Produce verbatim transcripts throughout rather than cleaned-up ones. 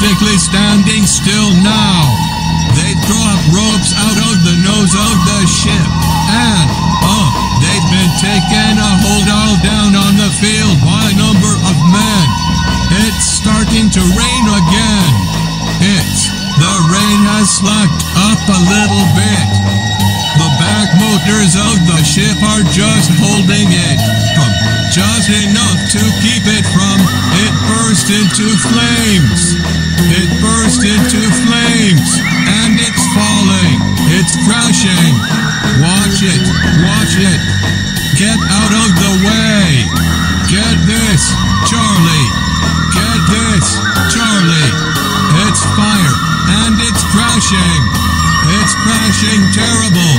practically standing still now. They drop ropes out of the nose of the ship, and, oh, they've been taking a hold all down on the field by a number of men. It's starting to rain again. It's, the rain has slacked up a little bit. The back motors of the ship are just holding it from just enough to keep it from, it burst into flames. It burst into flames, and it's falling. It's crashing. Watch it, watch it. Get out of the way. Get this, Charlie. Get this, Charlie. It's fire, and it's crashing. It's crashing terrible.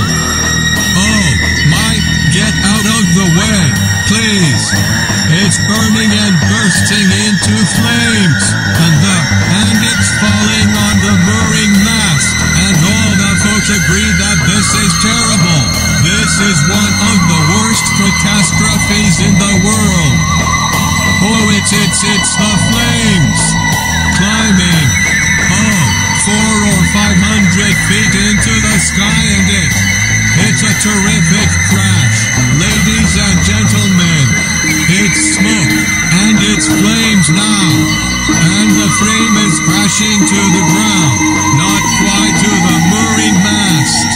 Oh, Mike, get out of the way, please. It's burning and bursting into flames, and the, and it's falling on the mooring mast, and all the folks agree that this is terrible. This is one of the worst catastrophes in the world. Oh, it's, it's, it's the flames. Climbing. Oh, four or five hundred feet into the sky, and it, it's a terrific crash. Ladies and gentlemen, it's smoke, and it's flames now, and the frame is crashing to the ground, not quite to the mooring mast.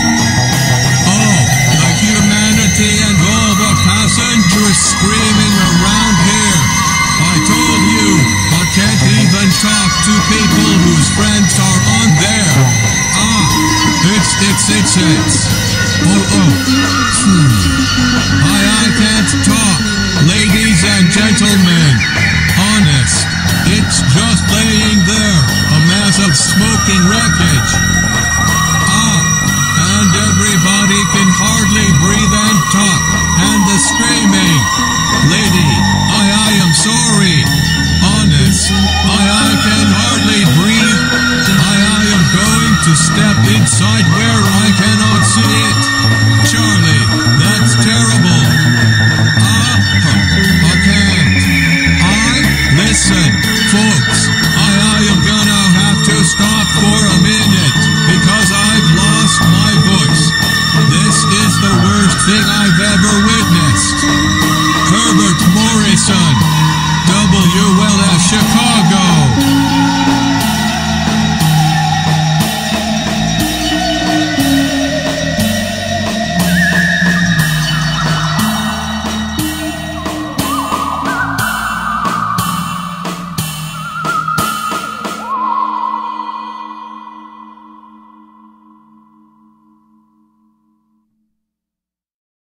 Oh, the humanity and all the passengers screaming around here. I told you, I can't even talk to people whose friends are on there. Ah, it's, it's, it's, it's. Oh, oh. Hmm. I, I can't talk. Ladies and gentlemen, honest, it's just laying there, a mass of smoking wreckage.